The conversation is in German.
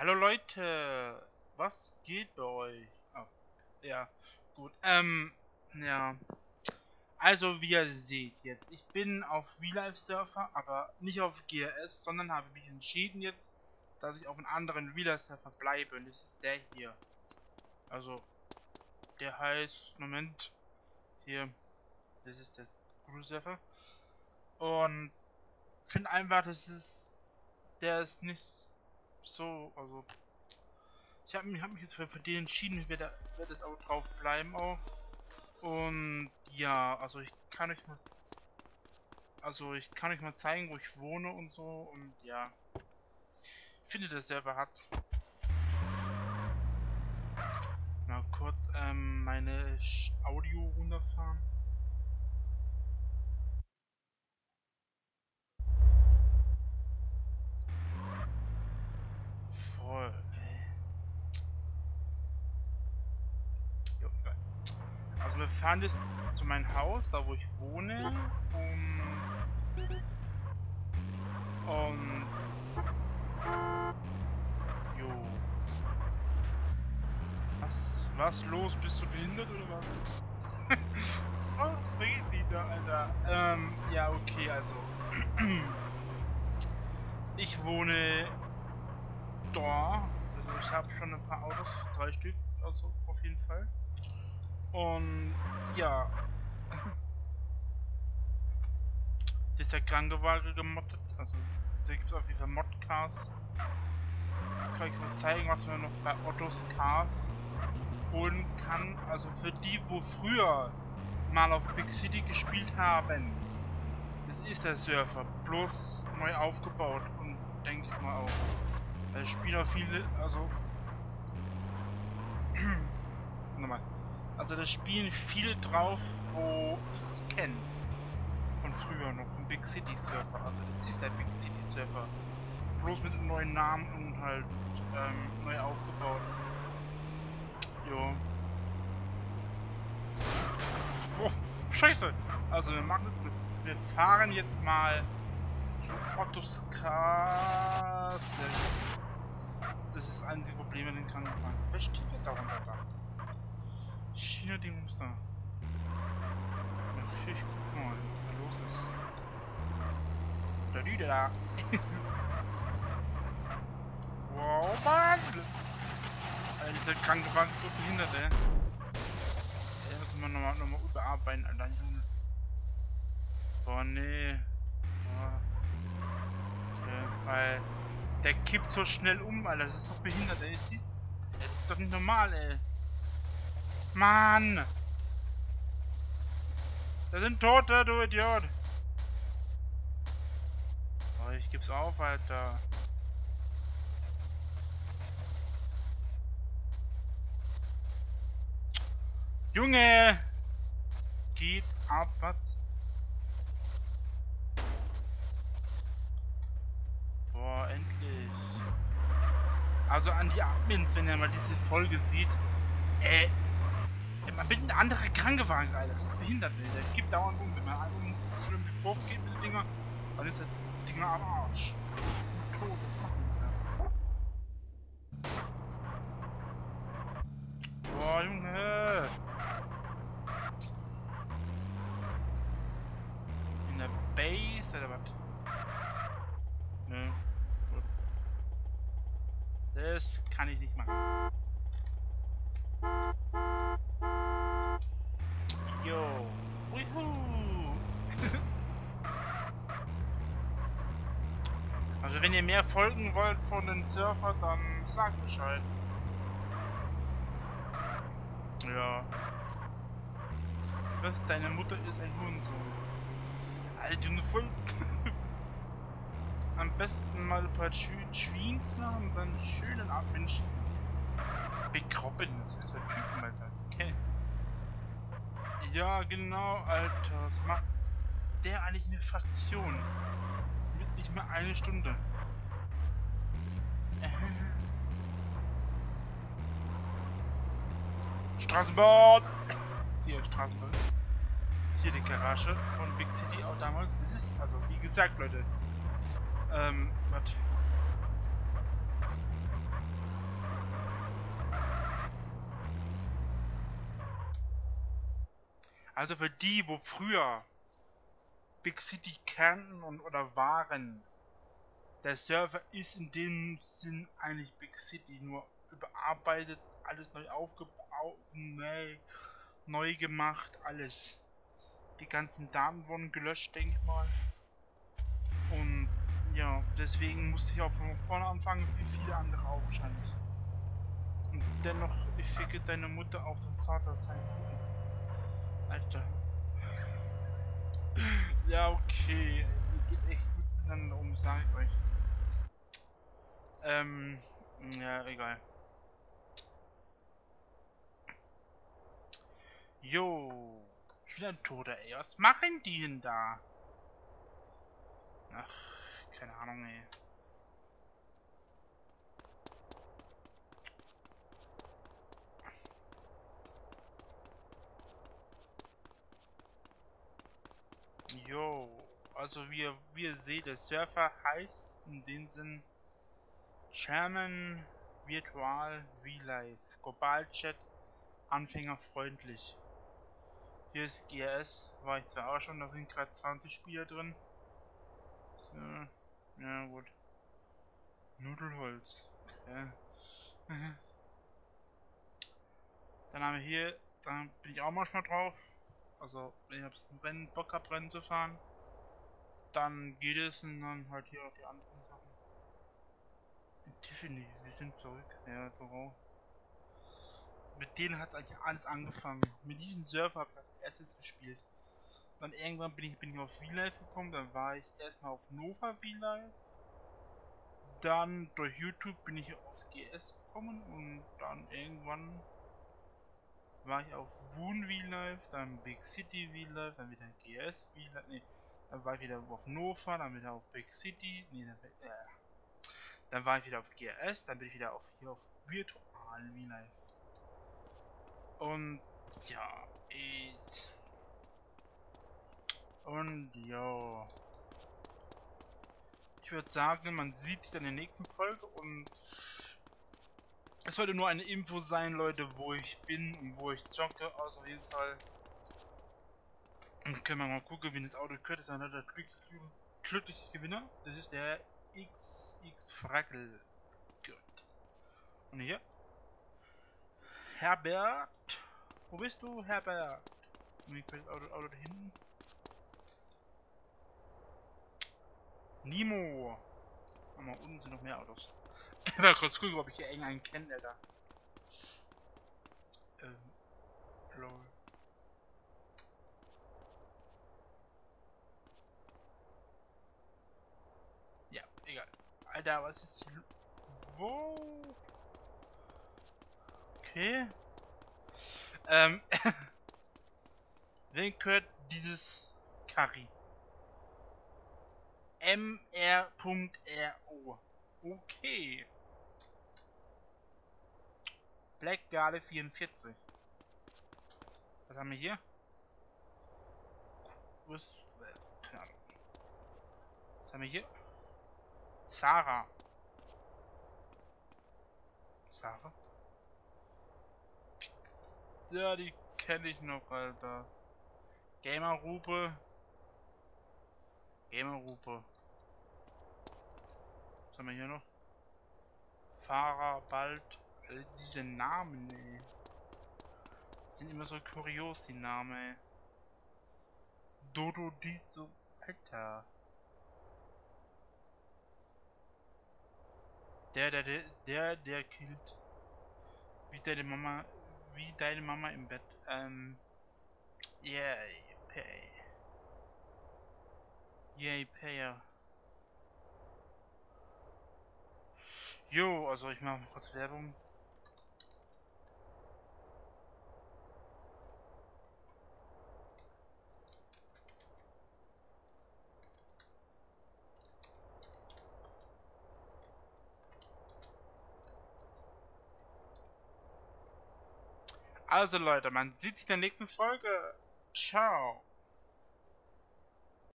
Hallo Leute, was geht bei euch? Oh, ja, gut. Ja. Also wie ihr seht jetzt, ich bin auf V-Live Surfer, aber nicht auf GRS, sondern habe mich entschieden jetzt, dass ich auf einem anderen V-Live Surfer bleibe. Und das ist der hier. Also, der heißt, Moment, hier, das ist der Cruise Surfer. Und ich finde einfach, der ist nicht so, also hab mich jetzt für den entschieden, ich werde jetzt auch drauf bleiben auch. Und ja, ich kann euch mal zeigen, wo ich wohne und so. Und ja, ich finde, der Server hat's. Mal kurz meine Audio runterfahren. Voll, ey. Jo, egal. Also wir fahren jetzt zu meinem Haus, da wo ich wohne. Und jo. Was los? Bist du behindert oder was? Was redet die da, Alter? Ja, okay, also. Ich wohne da. Also ich habe schon ein paar Autos, 3 Stück, also auf jeden Fall. Und ja. Dieser Krankenwagen gemoddet. Also da gibt es auf jeden Fall Modcars. Kann ich mal zeigen, was man noch bei Ottos Cars holen kann. Also für die, wo früher mal auf Big City gespielt haben. Das ist der Surfer, bloß neu aufgebaut und denke ich mal auch. Es spielen auch viele, also nochmal. Also das spielen viele drauf, wo ich kenne. Von früher noch, vom Big City Surfer. Also das ist der Big City Surfer. Bloß mit einem neuen Namen und halt neu aufgebaut. Jo. Oh, scheiße! Also wir machen das mit. Wir fahren jetzt mal zu Ottos Cars. Das ist das einzige Problem mit den Krankenwagen. Wer steht denn darunter da? China-Ding muss da. Ja, ich guck mal, was da los ist. Da die da. Wow, Mann! Alter, dieser Krankenwagen ist so behindert, ey. Den müssen wir nochmal überarbeiten, Alter. Junge. Boah, nee. Boah. Okay, weil der kippt so schnell um, Alter. Das ist so behindert, ey. Das ist doch nicht normal, ey. Mann! Da sind Tote, du Idiot! Oh, ich geb's auf, Alter. Junge! Geht ab, was? Boah, endlich. Also an die Admins, wenn ihr mal diese Folge sieht. Man bildet eine andere Krankenwagen, Alter. Das ist behindert, ey. Der gibt dauernd um. Wenn man einen schlimm wie Puff geht mit den Dinger, dann ist der Dinger am Arsch. Die sind tot, das macht nicht mehr. Boah, Junge! In der Base oder was? Nö. Gut. Das kann ich nicht machen. Yo! Wuhu! Also wenn ihr mehr folgen wollt von den Surfer, dann sagt Bescheid. Ja. Was? Deine Mutter ist ein Hurensohn. Alter, du voll. Am besten mal ein paar Tweens machen und dann schönen Abmenschen. Bekroppen, das ist der Typen, Alter. Okay. Ja, genau, Alter. Was macht der eigentlich eine Fraktion? Mit nicht mehr eine Stunde. Straßenbahn! Hier, Straßenbahn. Hier die Garage von Big City auch damals. Das ist, also wie gesagt, Leute. Was? Also für die, wo früher Big City kannten und oder waren, der Server ist in dem Sinn eigentlich Big City, nur überarbeitet, alles neu aufgebaut, neu gemacht, alles. Die ganzen Daten wurden gelöscht, denke ich mal. Und ja, deswegen musste ich auch von vorne anfangen, wie viele andere auch wahrscheinlich. Und dennoch, ich ficke deine Mutter auf den Vater sein. Alter. Ja, okay. Ihr geht echt gut miteinander um, sag ich euch. Ja, egal. Jo. Schon ein Toter, ey. Was machen die denn da? Ach, keine Ahnung, ey. Jo. Also wie ihr seht, der Surfer heißt in dem Sinn Sherman Virtual V-Live. Global Chat anfängerfreundlich. Hier ist GRS, war ich zwar auch schon, da sind gerade 20 Spieler drin. So, ja gut. Nudelholz. Okay. Dann haben wir hier, da bin ich auch manchmal drauf. Also, wenn ich ein Rennen, Bock hab, Rennen zu fahren, dann geht es und dann halt hier auch die anderen Sachen. Tiffany, wir sind zurück. Ja, Büro. Mit denen hat eigentlich alles angefangen. Mit diesem Surfer habe ich als erstes gespielt. Dann irgendwann bin ich auf V-Live gekommen, dann war ich erstmal auf Nova V-Live. Dann durch YouTube bin ich auf GS gekommen und dann irgendwann war ich auf Woon V-Live, dann Big City V-Live, dann wieder GS V-Live, nee, dann war ich wieder auf Nova, dann wieder auf Big City, nee, dann war ich wieder auf GS, dann bin ich wieder hier auf Virtual V-Live. Und ja, ja. Ich würde sagen, man sieht sich dann in der nächsten Folge und es sollte nur eine Info sein, Leute, wo ich bin und wo ich zocke. Also auf jeden Fall können wir mal gucken, wie das Auto gehört. Das ist einer der glückliche Gewinner. Das ist der XX Frackel. Gut. Und hier? Herbert. Wo bist du, Herbert? Und wie gehört das Auto da hinten? Nimo. Aber unten sind noch mehr Autos. Mal kurz gucken, ob ich hier irgendeinen kenne, Alter. Lol. Ja, egal. Alter, was ist hier? Wo? Okay. Wem gehört dieses Curry? MR.RO. Okay. Black Garde 44. Was haben wir hier? Was? Keine Ahnung. Was haben wir hier? Sarah. Sarah? Ja, die kenne ich noch, Alter. Gamer-Rupe. Gamer-Rupe. Was haben wir hier noch? Fahrer bald. All diese Namen, ey. Sind immer so kurios, die Namen, ey. Dodo dies so. Alter. Der killt. Wie deine Mama im Bett. Yay, pay. Yay, payer. Jo, also ich mache mal kurz Werbung. Also Leute, man sieht sich in der nächsten Folge. Ciao.